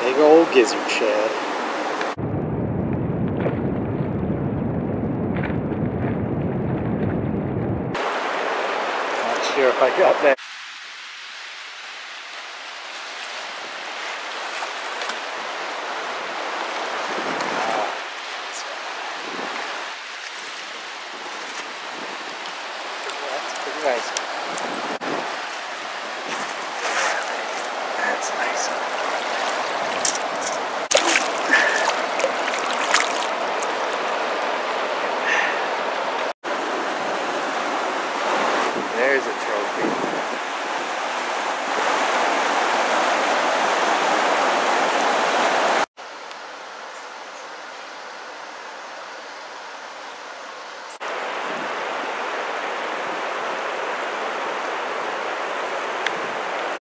Big old gizzard shad. Not sure if I got that. That's pretty nice. That's nice. There's a trophy.